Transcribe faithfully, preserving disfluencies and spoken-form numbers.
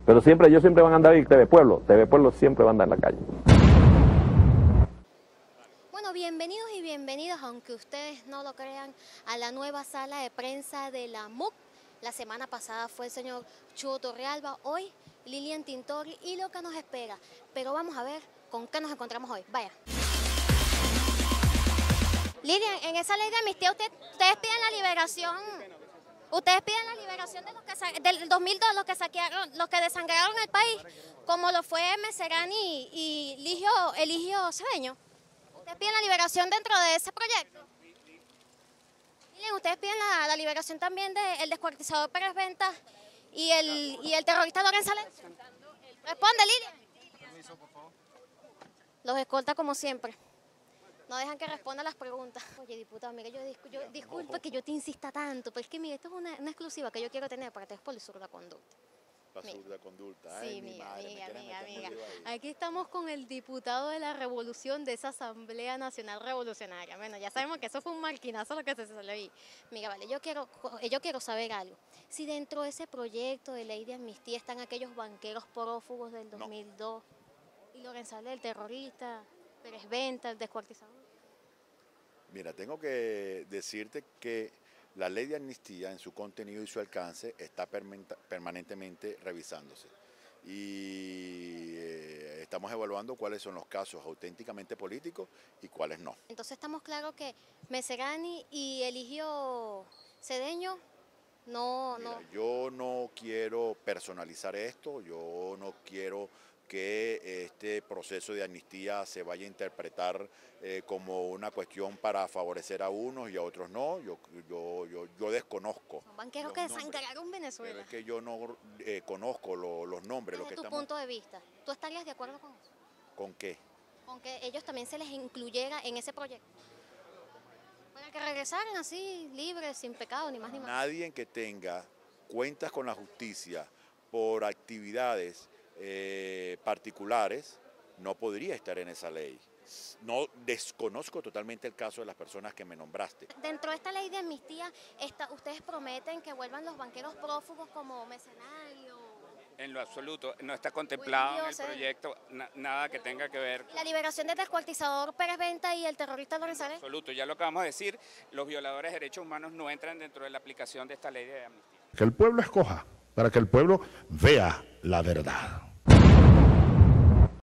Pero siempre, ellos siempre van a andar en T V Pueblo, T V Pueblo siempre va a andar en la calle. Bueno, bienvenidos y bienvenidas, aunque ustedes no lo crean, a la nueva sala de prensa de la M U C. La semana pasada fue el señor Chugo Torrealba, hoy Lilian Tintori y lo que nos espera. Pero vamos a ver con qué nos encontramos hoy. Vaya. Lilian, en esa ley de amnistía usted, ustedes piden la liberación, ustedes piden la liberación de los que del dos mil dos, los que saquearon, los que desangraron el país, como lo fue Meserani y, y Ligio, Eligio Cedeño. ¿Ustedes piden la liberación dentro de ese proyecto? Lilian, ustedes piden la, la liberación también del descuartizador Pérez Ventas y el, y el terrorista Lorenzo Valencia. Responde, Lilian. Los escolta como siempre. No dejan que responda las preguntas. Oye, diputado, mira, yo, yo disculpe que yo te insista tanto, pero es que mire, esto es una, una exclusiva que yo quiero tener para que es por la conducta. La surda conducta. Ay, sí, mi amiga, madre, amiga, amiga, amiga. Aquí estamos con el diputado de la Revolución de esa Asamblea Nacional Revolucionaria. Bueno, ya sabemos que eso fue un marquinazo lo que se salió ahí. Mira, vale, yo quiero, yo quiero saber algo. Si dentro de ese proyecto de ley de amnistía están aquellos banqueros prófugos del dos mil dos, no. Y Lorenzo Valencia, el terrorista, Pérez Venta, el descuartizador. Mira, tengo que decirte que la ley de amnistía en su contenido y su alcance está permanentemente revisándose y eh, estamos evaluando cuáles son los casos auténticamente políticos y cuáles no. Entonces estamos claros que Meserani y Eligio Cedeño no... Mira, no... yo no quiero personalizar esto, yo no quiero que este proceso de amnistía se vaya a interpretar eh, como una cuestión para favorecer a unos y a otros no. Yo, yo, yo, yo desconozco. Son banqueros que desangraron Venezuela. Pero es que yo no eh, conozco lo, los nombres. Desde lo que tu estamos... punto de vista, ¿tú estarías de acuerdo con eso? ¿Con qué? Con que ellos también se les incluyera en ese proyecto. Para que regresaran así, libres, sin pecado, ni más ni más. Nadie que tenga cuentas con la justicia por actividades Eh, particulares no podría estar en esa ley. No desconozco totalmente el caso de las personas que me nombraste. Dentro de esta ley de amnistía, esta, ustedes prometen que vuelvan los banqueros prófugos como mercenarios. En lo absoluto, no está contemplado en el proyecto na, nada que tenga que ver. La liberación del descuartizador Pérez Venta y el terrorista Lorenzo Valencia. Absoluto, ya lo acabamos de decir, los violadores de derechos humanos no entran dentro de la aplicación de esta ley de amnistía. Que el pueblo escoja, para que el pueblo vea la verdad.